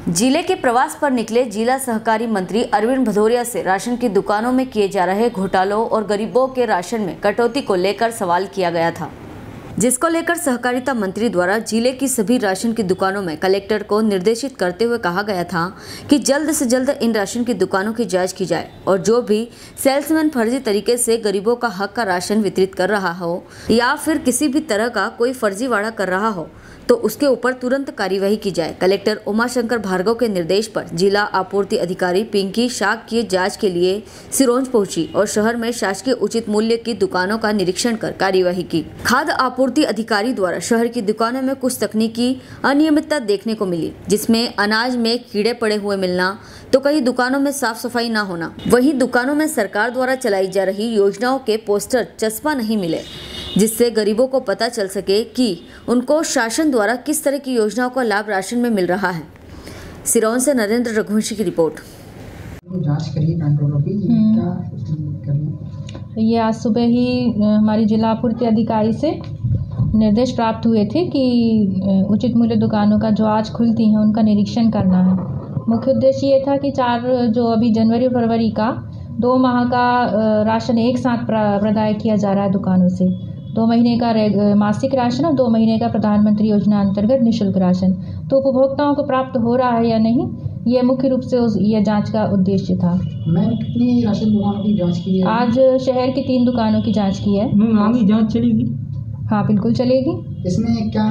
जिले के प्रवास पर निकले जिला सहकारी मंत्री अरविंद भदौरिया से राशन की दुकानों में किए जा रहे घोटालों और गरीबों के राशन में कटौती को लेकर सवाल किया गया था, जिसको लेकर सहकारिता मंत्री द्वारा जिले की सभी राशन की दुकानों में कलेक्टर को निर्देशित करते हुए कहा गया था कि जल्द से जल्द इन राशन की दुकानों की जांच की जाए और जो भी सेल्समैन फर्जी तरीके से गरीबों का हक का राशन वितरित कर रहा हो या फिर किसी भी तरह का कोई फर्जीवाड़ा कर रहा हो तो उसके ऊपर तुरंत कार्यवाही की जाए। कलेक्टर उमाशंकर भार्गव के निर्देश पर जिला आपूर्ति अधिकारी पिंकी शाक की जांच के लिए सिरोंज पहुंची और शहर में शासकीय उचित मूल्य की दुकानों का निरीक्षण कर कार्यवाही की। खाद्य आपूर्ति अधिकारी द्वारा शहर की दुकानों में कुछ तकनीकी अनियमितता देखने को मिली, जिसमें अनाज में कीड़े पड़े हुए मिलना तो कई दुकानों में साफ सफाई न होना, वहीं दुकानों में सरकार द्वारा चलाई जा रही योजनाओं के पोस्टर चस्पा नहीं मिले, जिससे गरीबों को पता चल सके कि उनको शासन द्वारा किस तरह की योजनाओं का लाभ राशन में मिल रहा है। सिरौन से नरेंद्र रघुवंशी की रिपोर्ट। जांच करिए कंट्रोलर की क्या करिए। ये आज सुबह ही हमारी जिला आपूर्ति अधिकारी से निर्देश प्राप्त हुए थे कि उचित मूल्य दुकानों का जो आज खुलती हैं उनका निरीक्षण करना है। मुख्य उद्देश्य ये था कि 4 जो अभी जनवरी फरवरी का 2 माह का राशन एक साथ प्रदाय किया जा रहा है दुकानों से। 2 महीने का मासिक राशन और 2 महीने का प्रधानमंत्री योजना अंतर्गत निःशुल्क राशन तो उपभोक्ताओं को प्राप्त हो रहा है या नहीं, ये मुख्य रूप से ये जांच का उद्देश्य था। मैम कितनी राशन दुकानों की जांच की है? आज शहर की 3 दुकानों की जांच की है। मैम आगे जांच चलेगी? हाँ बिल्कुल चलेगी। इसमें क्या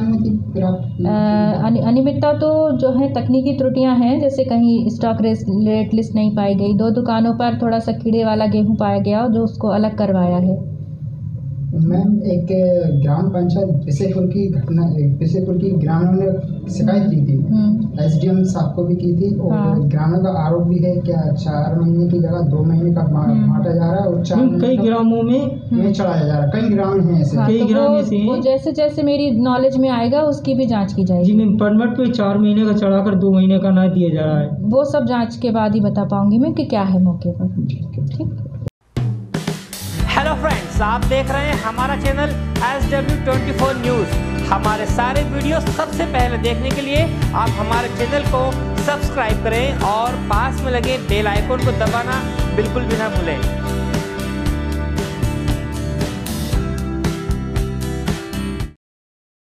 अनियमितता तो जो है तकनीकी त्रुटियां हैं, जैसे कहीं स्टॉक रेट लिस्ट नहीं पाई गई, 2 दुकानों पर थोड़ा सा कीड़े वाला गेहूं पाया गया जो उसको अलग करवाया है। मैम एक ग्राम पंचायत बिसेपुर की घटना, बिसेपुर की ग्रामीणों ने शिकायत की थी, एसडीएम साहब को भी की थी और ग्रामीणों का आरोप भी है क्या 4 महीने की जगह 2 महीने का बांटा जा रहा है और 4 कई ग्रामों में चढ़ाया जा रहा है। कई ग्राम हैं ऐसे। कई ग्राम ऐसे हैं। जैसे जैसे मेरी नॉलेज में आएगा उसकी भी जांच की जाएगी। जी मैम, परमिट पे 4 महीने का चढ़ाकर 2 महीने का ना दिया जा रहा है। वो सब जांच के बाद ही बता पाऊंगी मैं कि क्या है मौके पर। ठीक। हेलो फ्रेंड्स, आप देख रहे हैं हमारा चैनल SW24 न्यूज़। हमारे सारे वीडियो सबसे पहले देखने के लिए आप हमारे चैनल को सब्सक्राइब करें और पास में लगे बेल आइकन को दबाना बिल्कुल भी ना भूलें।